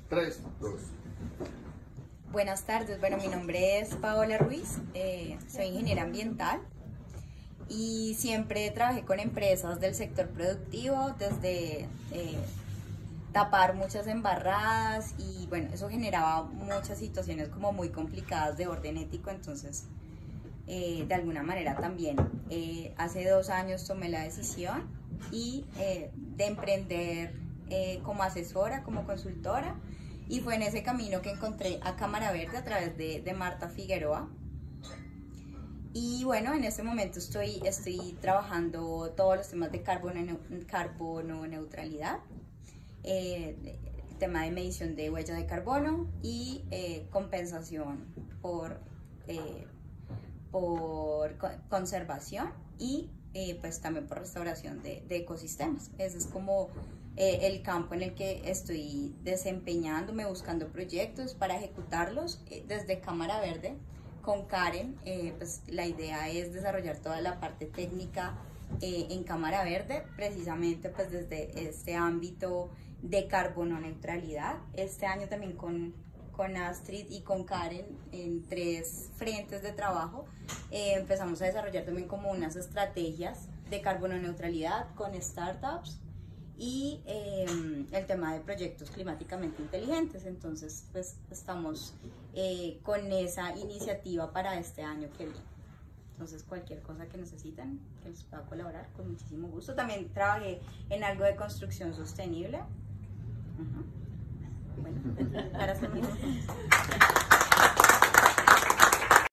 3, 2. Buenas tardes, bueno, mi nombre es Paola Ruiz, soy ingeniera ambiental y siempre trabajé con empresas del sector productivo, desde tapar muchas embarradas y bueno, eso generaba muchas situaciones como muy complicadas de orden ético, entonces de alguna manera también hace 2 años tomé la decisión de emprender como asesora, como consultora, y fue en ese camino que encontré a Cámara Verde a través de Marta Figueroa. Y bueno, en este momento estoy trabajando todos los temas de carbono neutralidad, el tema de medición de huella de carbono y compensación por conservación y pues también por restauración de ecosistemas. Ese es como el campo en el que estoy desempeñándome, buscando proyectos para ejecutarlos desde Cámara Verde. Con Karen, pues la idea es desarrollar toda la parte técnica en Cámara Verde, precisamente pues desde este ámbito de carbono neutralidad. Este año también con Astrid y con Karen en 3 frentes de trabajo empezamos a desarrollar también como unas estrategias de carbono neutralidad con startups y el tema de proyectos climáticamente inteligentes. Entonces pues estamos con esa iniciativa para este año que viene. Entonces cualquier cosa que necesiten, que les pueda colaborar, con muchísimo gusto. También trabajé en algo de construcción sostenible. Bueno, para hacer